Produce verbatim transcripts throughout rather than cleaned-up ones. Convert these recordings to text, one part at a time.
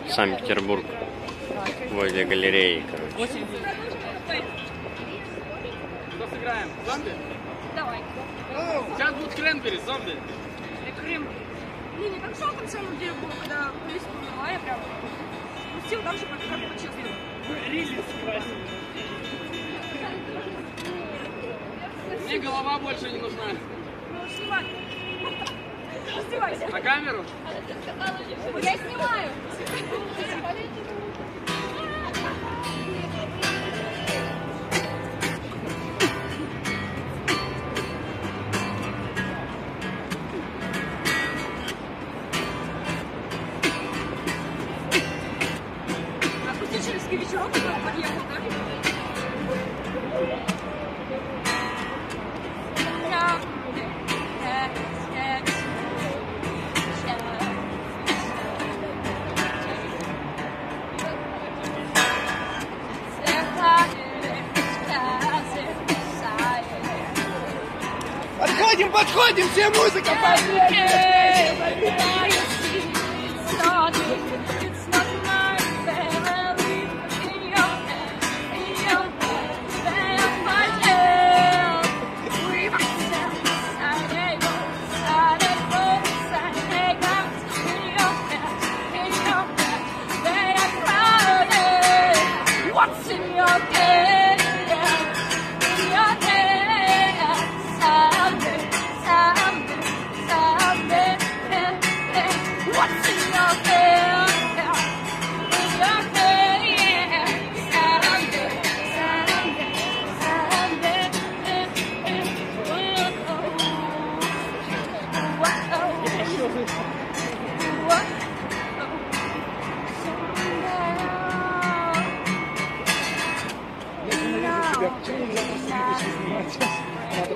Санкт-Петербург. Возле галереи, короче. Что сыграем? Зомби? Давай. Сейчас будут кренбери, зомби. Крем. Не, не так жалко на самом деле было, когда песня была, я прям пустил так же, как по-честному. Ризис красит. Мне голова больше не нужна. Ну, снимай. Раздевайся. На камеру? Я снимаю. Акустический вечерок подъехал, да? Подходим, подходим, все музыка, поехали! Почему нельзя просто видео снимать? Надо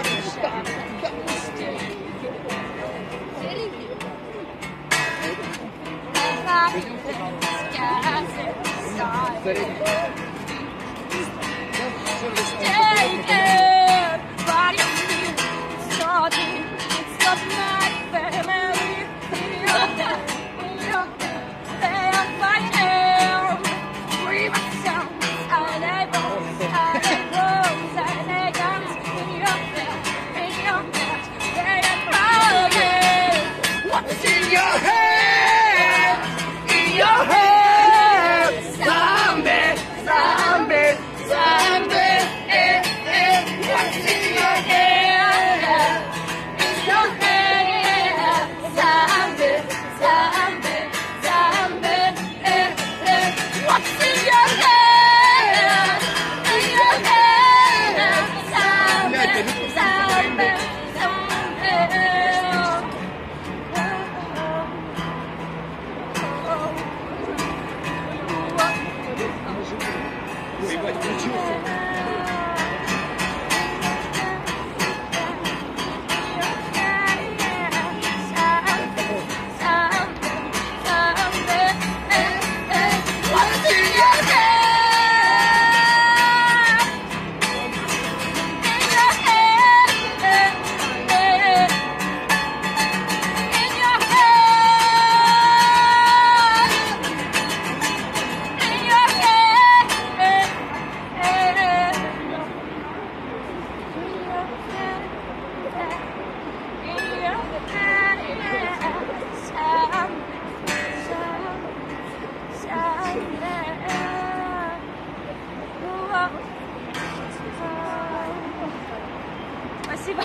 Спасибо.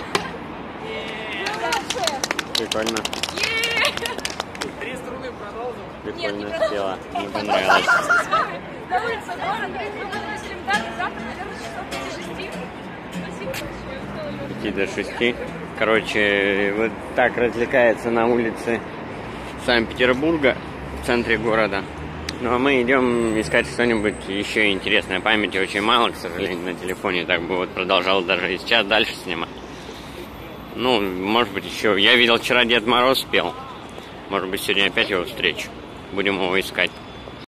Прикольно. Три струны продолжим. Прикольно спела. Мне понравилось. На улице город, завтра, наверное, часов пяти-шести. Спасибо большое. пяти до шести. Короче, вот так развлекается на улице Санкт-Петербурга, в центре города. Ну а мы идем искать что-нибудь еще интересное. Памяти очень мало, к сожалению, на телефоне. Так бы вот продолжал даже и сейчас дальше снимать. Ну, может быть, еще. Я видел, вчера Дед Мороз спел. Может быть, сегодня опять его встречу. Будем его искать.